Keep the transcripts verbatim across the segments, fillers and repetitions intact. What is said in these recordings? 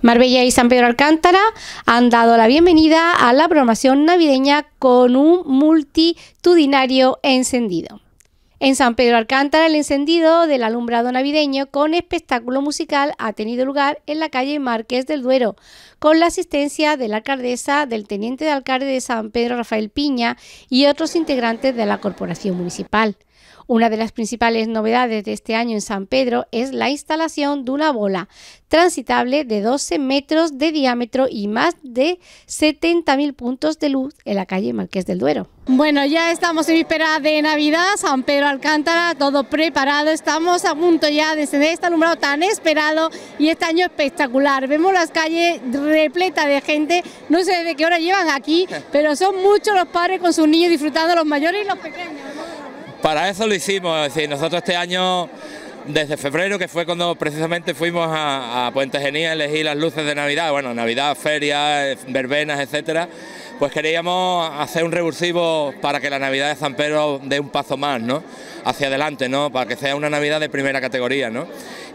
Marbella y San Pedro Alcántara han dado la bienvenida a la programación navideña con un multitudinario encendido. En San Pedro Alcántara, el encendido del alumbrado navideño con espectáculo musical ha tenido lugar en la calle Marqués del Duero, con la asistencia de la alcaldesa, del teniente de alcalde de San Pedro, Rafael Piña, y otros integrantes de la corporación municipal. Una de las principales novedades de este año en San Pedro es la instalación de una bola transitable de doce metros de diámetro y más de setenta mil puntos de luz en la calle Marqués del Duero. Bueno, ya estamos en víspera de Navidad, San Pedro Alcántara, todo preparado, estamos a punto ya de encender este alumbrado tan esperado y este año espectacular. Vemos las calles repletas de gente, no sé de qué hora llevan aquí, pero son muchos los padres con sus niños disfrutando, los mayores y los pequeños, ¿no? Para eso lo hicimos, es decir, nosotros este año, desde febrero, que fue cuando precisamente fuimos a, a Puente Genil a elegir las luces de Navidad, bueno, Navidad, ferias, verbenas, etcétera, pues queríamos hacer un revulsivo para que la Navidad de San Pedro dé un paso más, ¿no?, hacia adelante, ¿no?, para que sea una Navidad de primera categoría, ¿no?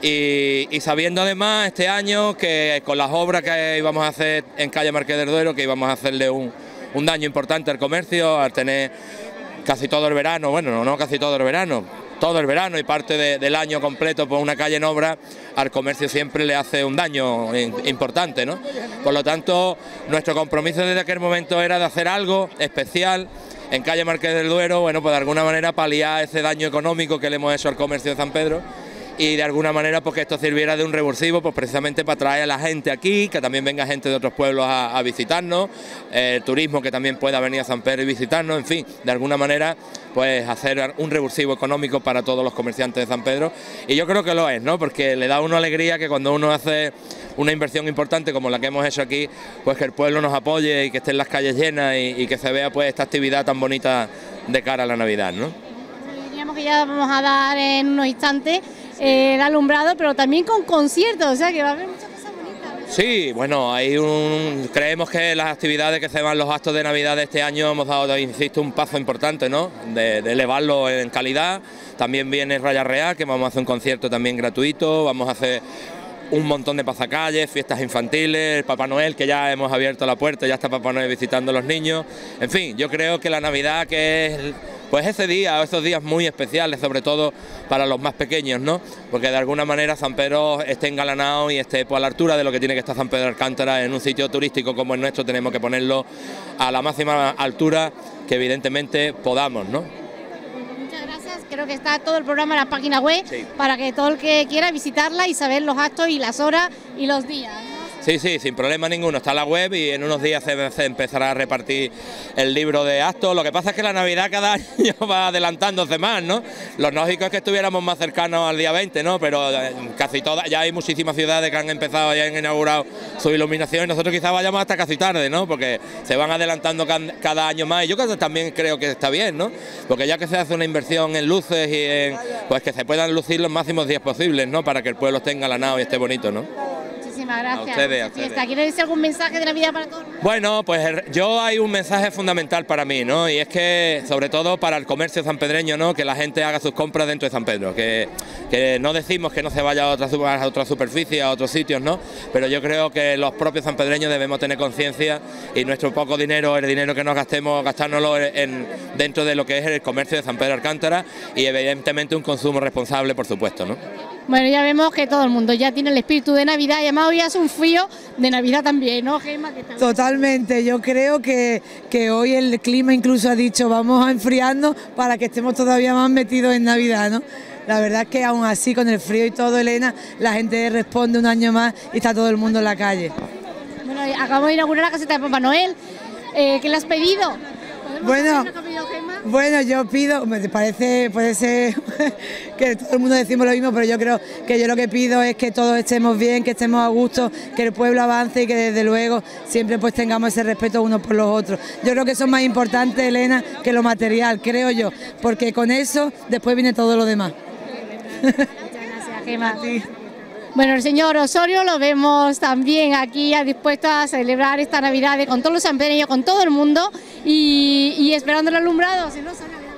Y, y sabiendo además este año que con las obras que íbamos a hacer en calle Marqués del Duero, que íbamos a hacerle un, un daño importante al comercio, al tener casi todo el verano, bueno, no, no casi todo el verano, todo el verano y parte de, del año completo por una calle en obra, al comercio siempre le hace un daño importante, ¿no? Por lo tanto, nuestro compromiso desde aquel momento era de hacer algo especial en calle Marqués del Duero, bueno, pues de alguna manera paliar ese daño económico que le hemos hecho al comercio de San Pedro, y de alguna manera pues que esto sirviera de un revulsivo, pues precisamente para traer a la gente aquí, que también venga gente de otros pueblos a, a visitarnos, el eh, turismo que también pueda venir a San Pedro y visitarnos, en fin, de alguna manera pues hacer un revulsivo económico para todos los comerciantes de San Pedro, y yo creo que lo es, ¿no?, porque le da a uno alegría que cuando uno hace una inversión importante como la que hemos hecho aquí, pues que el pueblo nos apoye y que estén las calles llenas y, y que se vea pues esta actividad tan bonita de cara a la Navidad, ¿no? Diríamos que ya vamos a dar en unos instantes Eh, el alumbrado, pero también con conciertos, o sea que va a haber muchas cosas bonitas, ¿verdad? Sí, bueno, hay un, creemos que las actividades que se van, los actos de Navidad de este año hemos dado, insisto, un paso importante, ¿no?, de, de elevarlo en calidad. También viene Raya Real, que vamos a hacer un concierto también gratuito, vamos a hacer un montón de pasacalles, fiestas infantiles, Papá Noel, que ya hemos abierto la puerta, ya está Papá Noel visitando a los niños. En fin, yo creo que la Navidad, que es pues ese día, esos días muy especiales, sobre todo para los más pequeños, ¿no?, porque de alguna manera San Pedro esté engalanado y esté pues, a la altura de lo que tiene que estar San Pedro de Alcántara. En un sitio turístico como el nuestro tenemos que ponerlo a la máxima altura que evidentemente podamos, ¿no? Muchas gracias, creo que está todo el programa en la página web, sí, para que todo el que quiera visitarla y saber los actos y las horas y los días, ¿no? Sí, sí, sin problema ninguno, está la web y en unos días se, se empezará a repartir el libro de actos. Lo que pasa es que la Navidad cada año va adelantándose más, ¿no? Lo lógico es que estuviéramos más cercanos al día veinte, ¿no? Pero casi todas, ya hay muchísimas ciudades que han empezado, ya han inaugurado su iluminación y nosotros quizás vayamos hasta casi tarde, ¿no? Porque se van adelantando cada año más y yo también creo que está bien, ¿no? Porque ya que se hace una inversión en luces y en, pues que se puedan lucir los máximos días posibles, ¿no?, para que el pueblo esté engalanado y esté bonito, ¿no? Muchísimas gracias. A ustedes, a ustedes. ¿Quiere decir algún mensaje de Navidad para todos? Bueno, pues yo hay un mensaje fundamental para mí, ¿no?, y es que sobre todo para el comercio sanpedreño, ¿no?, que la gente haga sus compras dentro de San Pedro, que, que no decimos que no se vaya a otra, a otra superficie, a otros sitios, ¿no?, pero yo creo que los propios sanpedreños debemos tener conciencia y nuestro poco dinero, el dinero que nos gastemos, gastárnoslo en, dentro de lo que es el comercio de San Pedro Alcántara y evidentemente un consumo responsable, por supuesto, ¿no? Bueno, ya vemos que todo el mundo ya tiene el espíritu de Navidad y además hoy hace un frío de Navidad también, ¿no, Gemma? Totalmente, yo creo que, que hoy el clima incluso ha dicho vamos a enfriarnos para que estemos todavía más metidos en Navidad, ¿no? La verdad es que aún así con el frío y todo, Elena, la gente responde un año más y está todo el mundo en la calle. Bueno, acabamos de inaugurar la caseta de Papá Noel, eh, ¿qué le has pedido? Bueno, bueno, yo pido, me parece, puede ser que todo el mundo decimos lo mismo, pero yo creo que yo lo que pido es que todos estemos bien, que estemos a gusto, que el pueblo avance y que desde luego siempre pues tengamos ese respeto unos por los otros. Yo creo que eso es más importante, Elena, que lo material, creo yo, porque con eso después viene todo lo demás. Muchas gracias, Gemma. Sí. Bueno, el señor Osorio lo vemos también aquí dispuesto a celebrar esta Navidad con todos los sanpedreños, con todo el mundo y, y esperando el alumbrado, si no sale.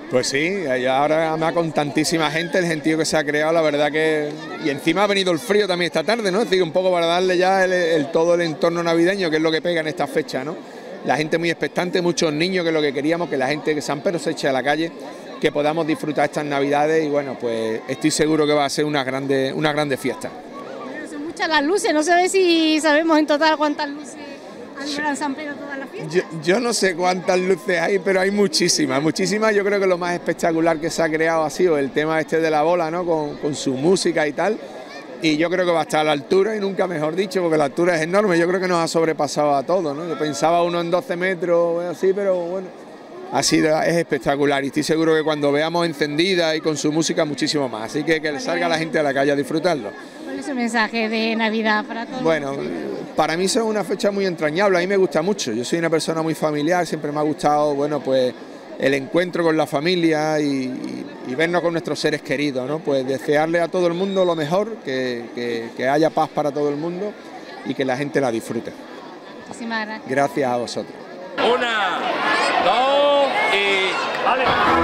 Pues sí, ahora además con tantísima gente, el gentío que se ha creado, la verdad que... Y encima ha venido el frío también esta tarde, ¿no? Es decir, un poco para darle ya el, el, todo el entorno navideño, que es lo que pega en esta fecha, ¿no? La gente muy expectante, muchos niños, que es lo que queríamos, que la gente que San Pedro se eche a la calle, que podamos disfrutar estas navidades y bueno, pues estoy seguro que va a ser una grande, una grande fiesta. Son muchas las luces, no sé si sabemos en total cuántas luces alumbran San Pedro todas las fiestas. Yo, yo no sé cuántas luces hay, pero hay muchísimas, muchísimas. Yo creo que lo más espectacular que se ha creado ha sido el tema este de la bola, ¿no? Con, con su música y tal. Y yo creo que va a estar a la altura, y nunca mejor dicho, porque la altura es enorme. Yo creo que nos ha sobrepasado a todos, ¿no? Yo pensaba uno en doce metros, así, pero bueno, ha sido, es espectacular. Y estoy seguro que cuando veamos encendida y con su música, muchísimo más. Así que que le salga la gente a la calle a disfrutarlo. ¿Cuál es su mensaje de Navidad para todos? Bueno, para mí son una fecha muy entrañable, a mí me gusta mucho. Yo soy una persona muy familiar, siempre me ha gustado, bueno, pues el encuentro con la familia y, y, y vernos con nuestros seres queridos, ¿no? Pues desearle a todo el mundo lo mejor, que, que, que haya paz para todo el mundo y que la gente la disfrute. Muchísimas gracias. Gracias a vosotros. Una, dos y... ¡vale!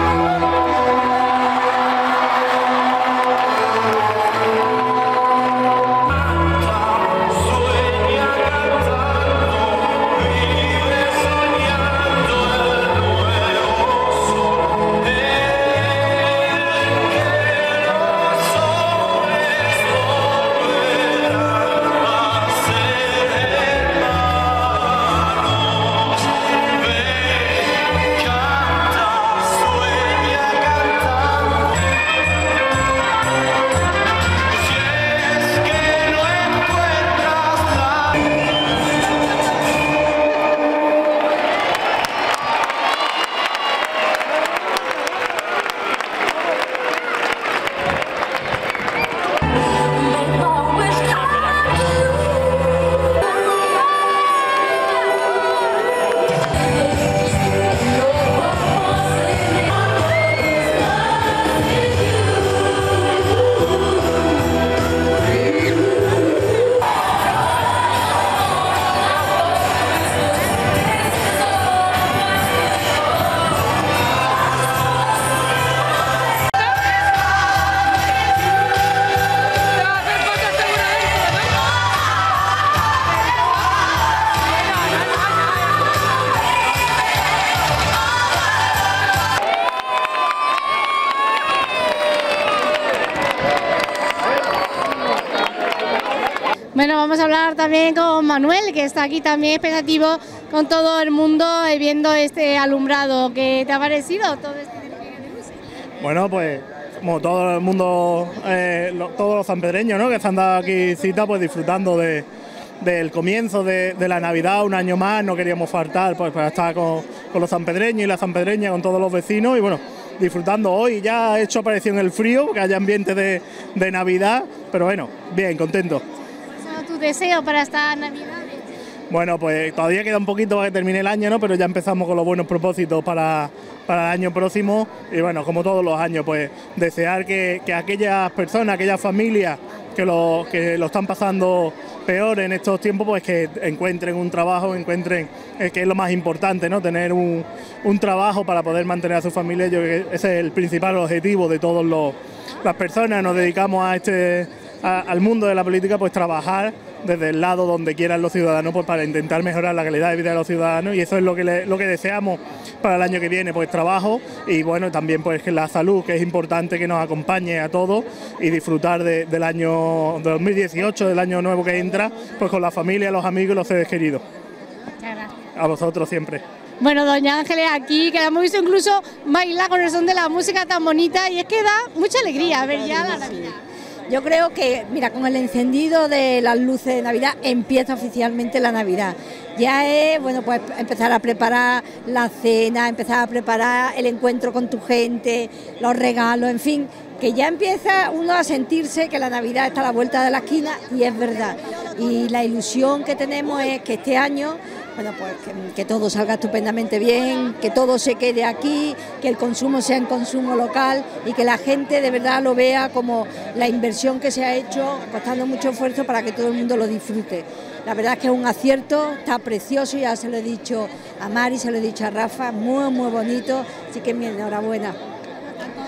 Bueno, vamos a hablar también con Manuel, que está aquí también expectativo con todo el mundo eh, viendo este alumbrado. ¿Qué te ha parecido todo este despliegue de luces? Bueno, pues como todo el mundo, eh, lo, todos los sanpedreños, ¿no?, que se han dado aquí cita, pues disfrutando de, del comienzo de, de la Navidad, un año más. No queríamos faltar pues para estar con, con los sanpedreños y las sanpedreñas, con todos los vecinos, y bueno, disfrutando hoy. Ya ha hecho aparición el frío, que haya ambiente de, de Navidad, pero bueno, bien, contento. ¿Tu deseo para esta Navidad? Bueno, pues todavía queda un poquito para que termine el año, ¿no?, pero ya empezamos con los buenos propósitos para, para el año próximo. Y bueno, como todos los años, pues desear que, que aquellas personas, aquellas familias que lo, que lo están pasando peor en estos tiempos, pues que encuentren un trabajo, encuentren, eh, que es lo más importante, ¿no?, tener un, un trabajo para poder mantener a su familia. Yo creo que ese es el principal objetivo de todas las personas. Nos dedicamos a este... al mundo de la política, pues trabajar desde el lado donde quieran los ciudadanos, pues para intentar mejorar la calidad de vida de los ciudadanos, y eso es lo que le, lo que deseamos para el año que viene, pues trabajo y bueno, también pues que la salud, que es importante que nos acompañe a todos, y disfrutar de, del año dos mil dieciocho, del año nuevo que entra, pues con la familia, los amigos y los seres queridos. Muchas gracias. A vosotros siempre. Bueno, doña Ángeles aquí, que la hemos visto incluso bailar con el son de la música tan bonita, y es que da mucha alegría ver ya la Navidad. Yo creo que, mira, con el encendido de las luces de Navidad empieza oficialmente la Navidad. Ya es, bueno, pues empezar a preparar la cena, empezar a preparar el encuentro con tu gente, los regalos, en fin, que ya empieza uno a sentirse que la Navidad está a la vuelta de la esquina, y es verdad. Y la ilusión que tenemos es que este año, bueno, pues que, que todo salga estupendamente bien, que todo se quede aquí, que el consumo sea en consumo local y que la gente de verdad lo vea como la inversión que se ha hecho, costando mucho esfuerzo para que todo el mundo lo disfrute. La verdad es que es un acierto, está precioso, ya se lo he dicho a Mari, se lo he dicho a Rafa, muy muy bonito, así que mi enhorabuena.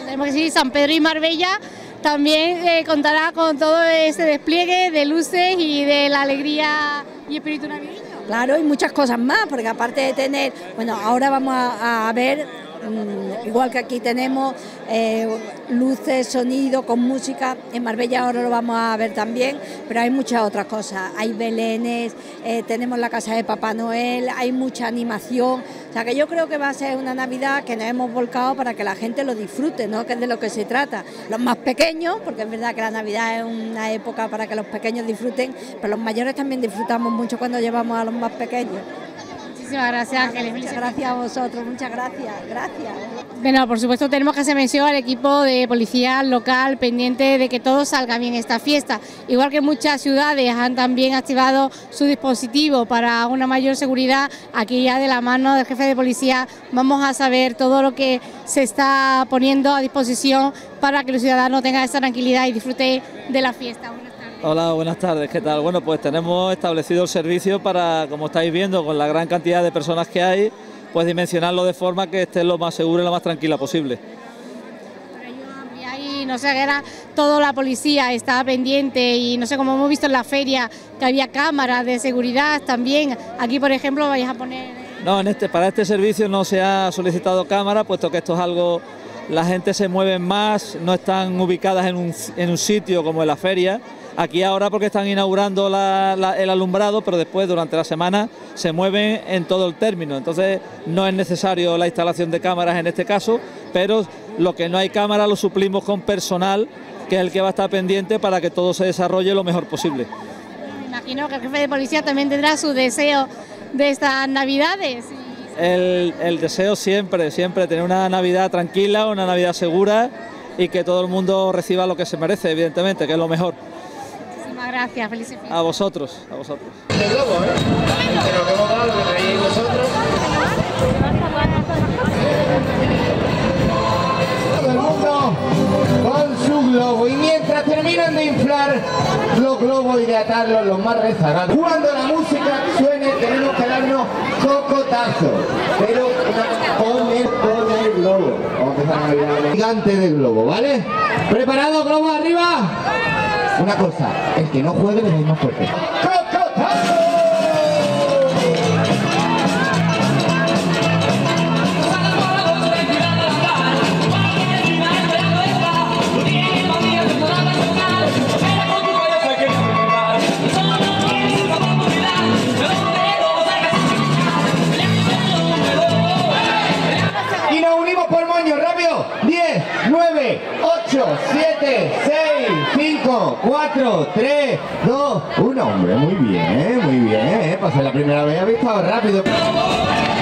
Tenemos que decir, San Pedro y Marbella también eh, contará con todo ese despliegue de luces y de la alegría y espíritu navideño. Claro, y muchas cosas más, porque aparte de tener, bueno, ahora vamos a, a ver, igual que aquí tenemos eh, luces, sonido, con música, en Marbella ahora lo vamos a ver también, pero hay muchas otras cosas, hay belenes, eh, tenemos la casa de Papá Noel, hay mucha animación, o sea que yo creo que va a ser una Navidad que nos hemos volcado para que la gente lo disfrute, ¿no? Que es de lo que se trata. Los más pequeños, porque es verdad que la Navidad es una época para que los pequeños disfruten, pero los mayores también disfrutamos mucho cuando llevamos a los más pequeños. Muchísimas gracias, Ángeles. Muchas gracias a vosotros, muchas gracias, gracias. Bueno, por supuesto tenemos que hacer mención al equipo de policía local pendiente de que todo salga bien esta fiesta. Igual que muchas ciudades han también activado su dispositivo para una mayor seguridad, aquí ya de la mano del jefe de policía vamos a saber todo lo que se está poniendo a disposición para que los ciudadanos tengan esa tranquilidad y disfruten de la fiesta. Hola, buenas tardes, ¿qué tal? Bueno, pues tenemos establecido el servicio para, como estáis viendo, con la gran cantidad de personas que hay, pues dimensionarlo de forma que esté lo más seguro y lo más tranquila posible. Y ahí, no sé, era toda la policía estaba pendiente y no sé, como hemos visto en la feria, que había cámaras de seguridad también. Aquí, por ejemplo, vais a poner... No, en este, para este servicio no se ha solicitado cámara, puesto que esto es algo... La gente se mueve más, no están ubicadas en un, en un sitio como en la feria. Aquí ahora porque están inaugurando la, la, el alumbrado, pero después durante la semana se mueven en todo el término. Entonces no es necesario la instalación de cámaras en este caso, pero lo que no hay cámara lo suplimos con personal, que es el que va a estar pendiente para que todo se desarrolle lo mejor posible. Me imagino que el jefe de policía también tendrá su deseo de estas Navidades. El, el deseo siempre, siempre, tener una Navidad tranquila, una Navidad segura y que todo el mundo reciba lo que se merece, evidentemente, que es lo mejor. Muchísimas gracias, felices fiestas. A vosotros, a vosotros. El globo, ¿eh? Pero que hemos dado lo que traíais vosotros. Todo el mundo con su globo y mientras terminan de inflar los globos y de atarlos los más rezagados, cuando la música suene tenemos que darnos cocotazo, pero con el, con el globo. Vamos a empezar a mirar el gigante del globo, ¿vale? ¿Preparados, globo arriba? Una cosa, el que no juegue le dais más fuerte. ¡Cocotazo! Y nos unimos por moño, rápido. diez, nueve, ocho, siete, seis, cinco, cuatro, tres, dos, uno. Hombre, muy bien, muy bien. ¿eh? Pasé la primera vez, habéis estado rápido.